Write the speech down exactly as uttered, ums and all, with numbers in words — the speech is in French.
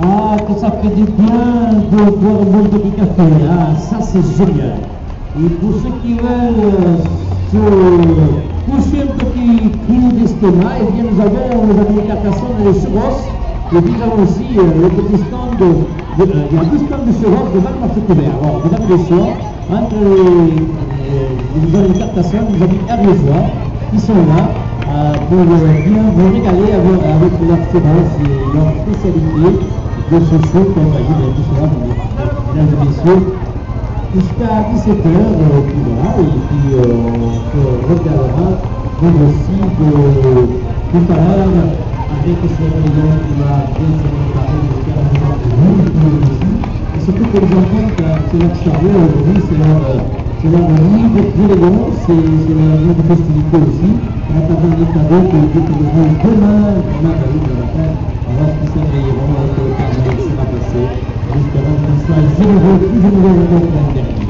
Ah, que ça fait du bien de boire un bon petit café. Ah, ça c'est génial. Et pour ceux qui veulent se coucher un petit coup d'estomac, eh bien nous avons les applications de churros. Et puis nous avons aussi euh, le petit stand de, de, de, il y a deux stands de churros devant le marché couvert. Alors, vous avez les choix entre les, les, les applications, nos amis ariégeois qui sont là euh, pour euh, bien vous régaler avec, avec leurs churros et leurs spécialités de ce show, comme on a dit, tout cela, mesdames et messieurs, jusqu'à dix-sept heures, euh, puis voilà, et puis euh, on se regardera, nous aussi, de tout à l'heure, avec ce rayon qui va bien se préparer jusqu'à la maison de vous, aussi. Et surtout pour les enfants, c'est leur chariot aujourd'hui, c'est leur, c'est leur livre d'élégant, c'est leur livre de festivité aussi. On a pas mal de cadeaux que vous trouverez demain, demain, le matin, on va se réveiller avec le carnet qui sera passé. J'espère que ce soit généreux, plus généreux que l'année dernière.